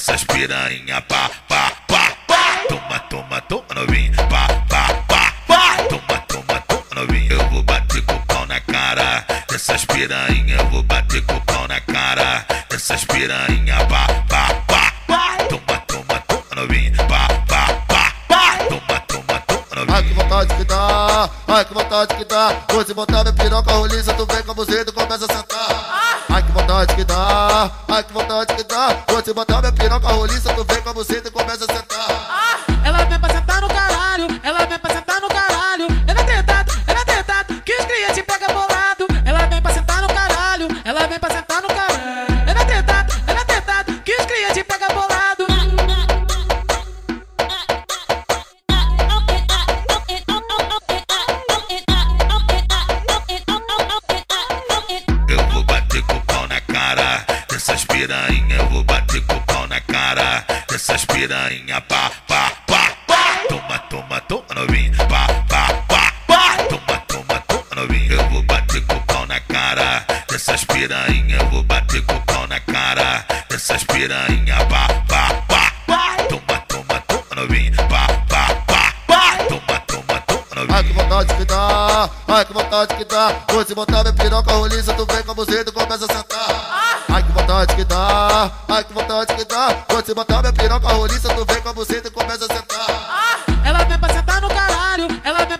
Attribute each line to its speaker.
Speaker 1: dessas piranha, pá, pá, pá, pá. Toma, toma, toma, novinho, pá, pá, pá, pá. Toma, toma, toma, novinho. Eu vou bater com o pau na cara dessas piranha, eu vou bater com o pau na cara dessas piranha, pá, pá, pá, pá. Toma, toma, toma, novinho, pá, pá, pá, pá. Toma, toma, toma, novinho.
Speaker 2: Ai que vontade que dá, ai que vontade que dá. Vou te botar minha piroca roliça, tu vem com a buzeta e começa a sentar. Ai que vontade que dá, ai que vontade que dá. Vou te botar minha piroca roliça, tu vem com a buzeta e começa a sentar.
Speaker 3: Ela vem pra sentar no caralho, ela vem pra sentar no caralho. Ela é tentado, que os clientes pegam bolado. Ela vem pra sentar no caralho, ela vem pra sentar no caralho. Ela é tentado, que os clientes pegam bolado.
Speaker 1: Eu vou bater com o pau na cara dessas piranha, eu vou bater com o pau na cara dessas piranha, pá, pá, pá, pá. Toma, toma, toma, novinho, pá, pá, pá, pá. Toma, toma, toma, novinho. Eu vou bater com o pau na cara dessas piranha, eu vou bater com o pau na cara dessas piranha, pá, pá, pá, pá. Toma, toma, toma, novinho, pá, pá, pá, pá. Toma, toma, toma, novinho.
Speaker 2: Ai que vontade que dá, ai que vontade que dá. Vou te botar minha piroca roliça, tu vem com a buzeta e começa a sentar. Ai que vontade que dá, ai que vontade que dá. Vou te botar minha piroca roliça, tu vem com a buzeta e começa a sentar.
Speaker 3: Ela vem pra sentar no caralho, ela vem